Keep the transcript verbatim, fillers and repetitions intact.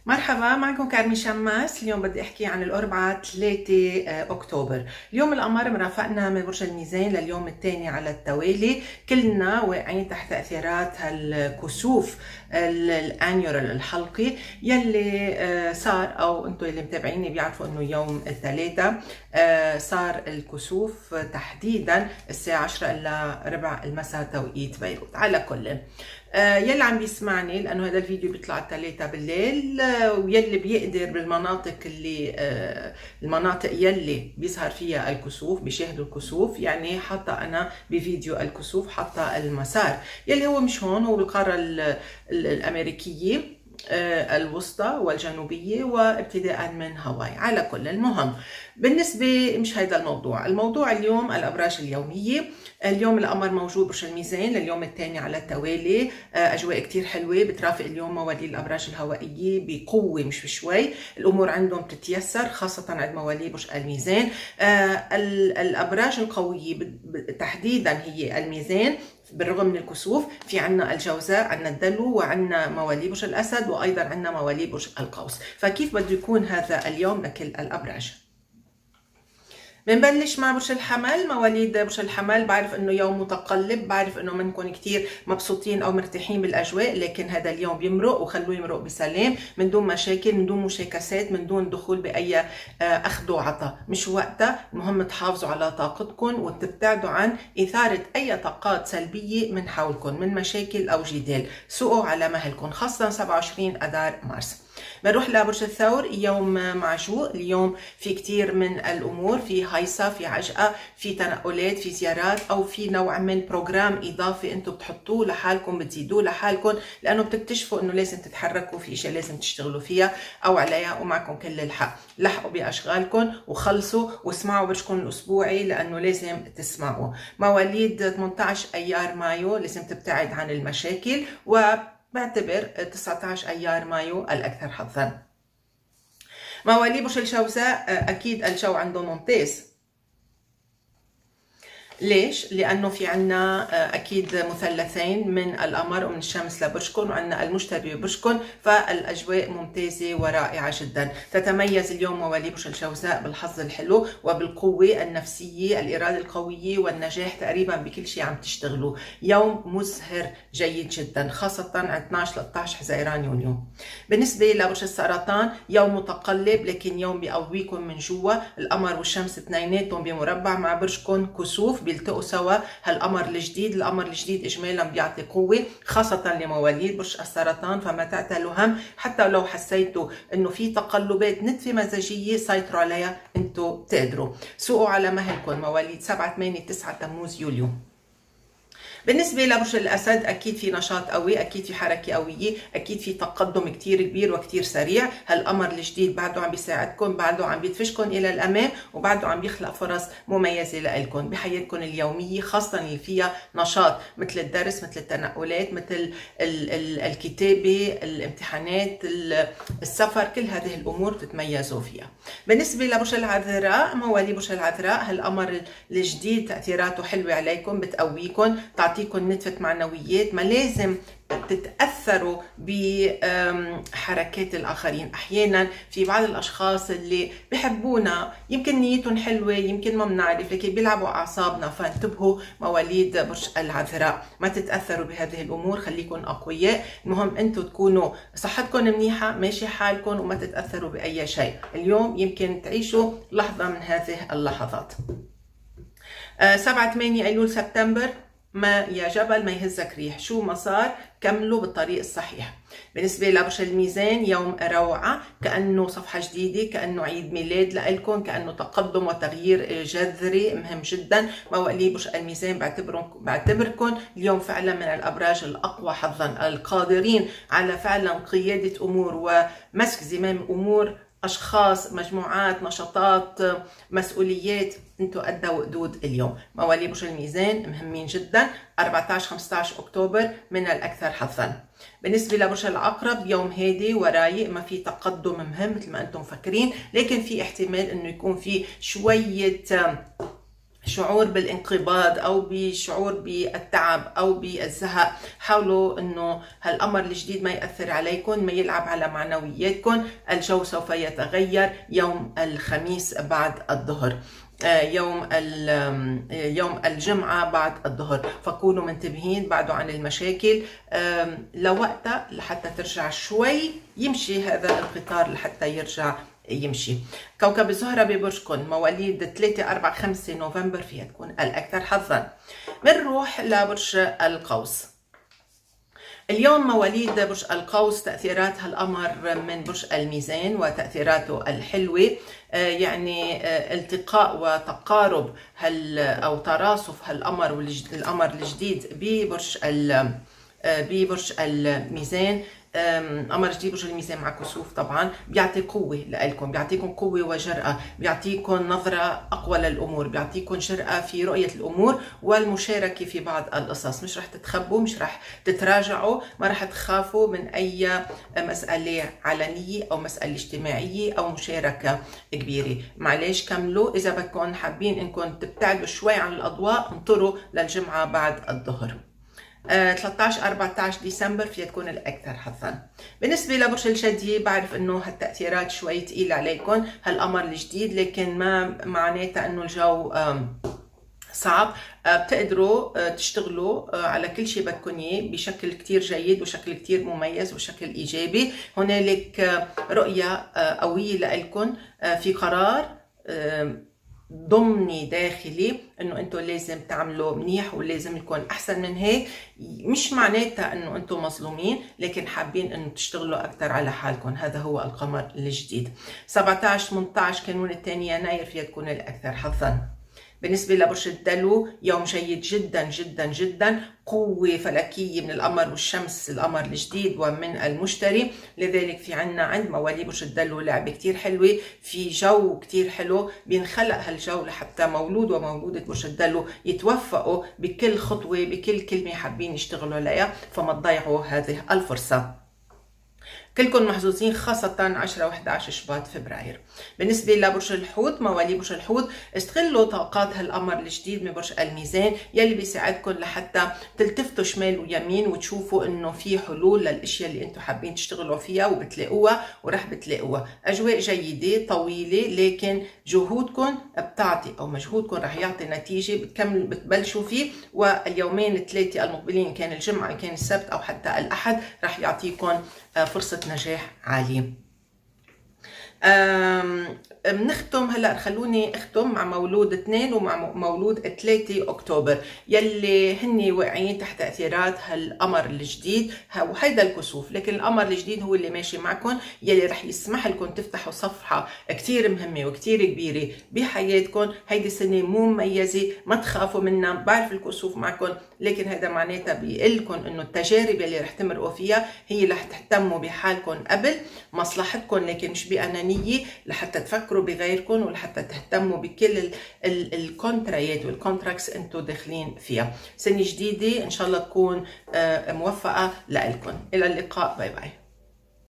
مرحبا، معكم كارمي شماس. اليوم بدي احكي عن الاربعاء ثلاثة اكتوبر. اليوم القمر مرافقنا من برج الميزان لليوم الثاني على التوالي، كلنا واقعين تحت تاثيرات هالكسوف الانيورال الحلقي يلي صار، او انتم اللي متابعيني بيعرفوا انه يوم الثلاثاء صار الكسوف تحديدا الساعه عشرة الا ربع المساء توقيت بيروت. على كل يلي عم بيسمعني، لانه هذا الفيديو بيطلع الثلاثة بالليل، ويلي بيقدر بالمناطق اللي المناطق يلي بيظهر فيها الكسوف بيشاهدوا الكسوف، يعني حتى انا بفيديو الكسوف حتى المسار يلي هو مش هون، هو بالقاره الامريكيه الوسطى والجنوبيه وابتداء من هاواي. على كل المهم بالنسبه مش هيدا الموضوع، الموضوع اليوم الابراج اليوميه. اليوم القمر موجود برج الميزان لليوم الثاني على التوالي، اجواء كتير حلوه بترافق اليوم مواليد الابراج الهوائيه بقوه مش بشوي، الامور عندهم بتتيسر خاصه عند مواليد برج الميزان. الابراج القويه تحديدا هي الميزان، بالرغم من الكسوف في عنا الجوزاء، عنا الدلو، وعنا مواليد برج الاسد، وايضا عنا مواليد برج القوس. فكيف بده يكون هذا اليوم لكل الابراج؟ بنبلش مع برج الحمل. مواليد برج الحمل بعرف انه يوم متقلب، بعرف انه منكم كثير مبسوطين او مرتاحين بالاجواء، لكن هذا اليوم بيمرق وخلوه يمرق بسلام، من دون مشاكل، من دون مشاكسات، من دون دخول باي اخذ وعطاء، مش وقتها. المهم تحافظوا على طاقتكم وتبتعدوا عن اثاره اي طاقات سلبيه من حولكم من مشاكل او جدال. سوقوا على مهلكم خاصه سبعة وعشرين اذار مارس. بنروح لبرج الثور. يوم معجوق، اليوم في كتير من الامور، في هيصه، في عجقه، في تنقلات، في زيارات، او في نوع من بروجرام اضافي انتم بتحطوه لحالكم، بتزيدوه لحالكم، لانه بتكتشفوا انه لازم تتحركوا في اشياء لازم تشتغلوا فيها او عليها، ومعكم كل الحق. لحقوا باشغالكم وخلصوا واسمعوا برجكم الاسبوعي لانه لازم تسمعوا. مواليد ثمانية عشر ايار مايو لازم تبتعد عن المشاكل، و بعتبر تسعة عشر ايار مايو الاكثر حظا. مواليد برج الجوزاء اكيد الجو عندهم ممتاز. ليش؟ لأنه في عنا أكيد مثلثين من القمر ومن الشمس لبرجكم، وعنا المشتري ببرجكم، فالأجواء ممتازة ورائعة جدا. تتميز اليوم مواليد برج الجوزاء بالحظ الحلو وبالقوة النفسية، الإرادة القوية والنجاح تقريبا بكل شيء عم تشتغلوا. يوم مزهر جيد جدا خاصة عند اثنعش ثلاثة عشر حزيران يونيو. بالنسبة لبرج السرطان يوم متقلب، لكن يوم بيقويكم من جوا. القمر والشمس اثنيناتهم بمربع مع برجكم كسوف بيلتقوا سوا. هالقمر الجديد، القمر الجديد اجمالا بيعطي قوه خاصه لمواليد برج السرطان، فما تعتلوا هم. حتى لو حسيتوا انه في تقلبات نتفه مزاجيه سيطروا عليها، انتم بتقدروا. سوقوا على مهلكم مواليد سبعة ثمانية تسعة تموز يوليو. بالنسبة لبرج الأسد أكيد في نشاط قوي، أكيد في حركة قوية، أكيد في تقدم كتير كبير وكتير سريع. هالقمر الجديد بعده عم بيساعدكم، بعده عم بيدفشكم إلى الأمام، وبعده عم بيخلق فرص مميزة لإلكم بحياتكم اليومية، خاصة اللي فيها نشاط مثل الدرس، مثل التنقلات، مثل ال ال الكتابة، الامتحانات، السفر، كل هذه الأمور تتميزوا فيها. بالنسبة لبرج العذراء، مواليد برج العذراء هالقمر الجديد تأثيراته حلوة عليكم، بتقويكم، تعطيكم نتفة معنويات. ما لازم تتأثروا بحركات الآخرين. أحيانا في بعض الأشخاص اللي بحبونا يمكن نيتهم حلوة، يمكن ما بنعرف، لكن بيلعبوا أعصابنا، فانتبهوا مواليد برج العذراء، ما تتأثروا بهذه الأمور، خليكم أقوياء. المهم أنتم تكونوا صحتكم منيحة، ماشي حالكم، وما تتأثروا بأي شيء. اليوم يمكن تعيشوا لحظة من هذه اللحظات. سبعة ثمانية أيلول سبتمبر، ما يا جبل ما يهزك ريح، شو ما صار كملوا بالطريق الصحيح. بالنسبة لبرج الميزان يوم روعة، كأنه صفحة جديدة، كأنه عيد ميلاد لإلكم، كأنه تقدم وتغيير جذري مهم جدا. مواليد برج الميزان بعتبركم بعتبركم اليوم فعلا من الأبراج الأقوى حظا، القادرين على فعلا قيادة أمور ومسك زمام أمور، أشخاص، مجموعات، نشاطات، مسؤوليات. انتوا قد وقدود اليوم. مواليد برج الميزان مهمين جدا. أربعة عشر خمسة عشر أكتوبر من الأكثر حظا. بالنسبة لبرج العقرب يوم هادي ورايق، ما في تقدم مهم مثل ما أنتم مفكرين، لكن في احتمال إنه يكون في شوية شعور بالانقباض او بشعور بالتعب او بالزهق، حاولوا انه هالقمر الجديد ما ياثر عليكم، ما يلعب على معنوياتكم. الجو سوف يتغير يوم الخميس بعد الظهر، يوم يوم الجمعة بعد الظهر، فكونوا منتبهين بعدوا عن المشاكل لوقتها لحتى ترجع شوي يمشي هذا القطار لحتى يرجع يمشي. كوكب الزهرة ببرجكم مواليد ثلاثة أربعة خمسة نوفمبر فيها تكون الأكثر حظا. بنروح لبرج القوس. اليوم مواليد برج القوس تأثيرات هالقمر من برج الميزان وتأثيراته الحلوة، يعني التقاء وتقارب هال أو تراصف هالقمر والقمر الجديد ببرج ببرج الميزان. قمر جديد برج الميزان مع كسوف طبعا بيعطي قوه لكم، بيعطيكم قوه وجرأه، بيعطيكم نظره اقوى للامور، بيعطيكم جرأه في رؤيه الامور والمشاركه في بعض القصص. مش رح تتخبوا، مش رح تتراجعوا، ما رح تخافوا من اي مساله علنيه او مساله اجتماعيه او مشاركه كبيره. معلش كملوا، اذا بدكم حابين انكم تبتعدوا شوي عن الاضواء انطروا للجمعه بعد الظهر. ثلاثة عشر أربعة عشر ديسمبر فيها تكون الأكثر حظا. بالنسبة لبرج الجدي بعرف إنه هالتأثيرات شوي تقيلة عليكم هالقمر الجديد، لكن ما معناتها إنه الجو صعب. بتقدروا تشتغلوا على كل شيء بدكم اياه بشكل كتير جيد وشكل كتير مميز وشكل إيجابي. هنالك رؤية قوية لكم في قرار ضمني داخلي انه انتم لازم تعملوا منيح ولازم يكون احسن من هيك. مش معناتها انه انتم مظلومين، لكن حابين انه تشتغلوا اكثر على حالكم. هذا هو القمر الجديد. سبعة عشر ثمانية عشر كانون الثاني يناير فيها تكون الاكثر حظا. بالنسبة لبرج الدلو يوم جيد جدا جدا جدا، قوة فلكية من القمر والشمس، القمر الجديد ومن المشتري، لذلك في عنا عند مواليد برج الدلو لعبة كتير حلوة، في جو كتير حلو بينخلق هالجو لحتى مولود ومولودة برج الدلو يتوفقوا بكل خطوة بكل كلمة حابين يشتغلوا عليها، فما تضيعوا هذه الفرصة. كلكم محظوظين خاصة عشرة وأحد عشر شباط فبراير. بالنسبة لبرج الحوت مواليد برج الحوت استغلوا طاقات هالقمر الجديد من برج الميزان يلي بيساعدكم لحتى تلتفتوا شمال ويمين وتشوفوا انه في حلول للاشياء اللي انتم حابين تشتغلوا فيها وبتلاقوها ورح بتلاقوها. اجواء جيدة طويلة، لكن جهودكم بتعطي او مجهودكم رح يعطي نتيجة بتكملوا بتبلشوا فيه، واليومين الثلاثة المقبلين كان الجمعة كان السبت او حتى الاحد رح يعطيكم فرصة نجاح عالية. بنختم هلا، خلوني اختم مع مولود اثنين ومع مولود ثلاثة اكتوبر يلي هن واقعين تحت تاثيرات هالقمر الجديد وهيدا الكسوف، لكن القمر الجديد هو اللي ماشي معكم يلي رح يسمح لكم تفتحوا صفحه كثير مهمه وكثير كبيره بحياتكم. هيدي سنه مو مميزه، ما تخافوا منها. بعرف الكسوف معكم، لكن هذا معناتها بيقلكم انه التجارب اللي رح تمرقوا فيها هي رح تهتموا بحالكم قبل مصلحتكم، لكن مش بأنانية، لحتى تفكروا بغيركم ولحتى تهتموا بكل الكونترايات والكونتراكتس انتم داخلين فيها. سنه جديده ان شاء الله تكون موفقه لكم. الى اللقاء، باي باي.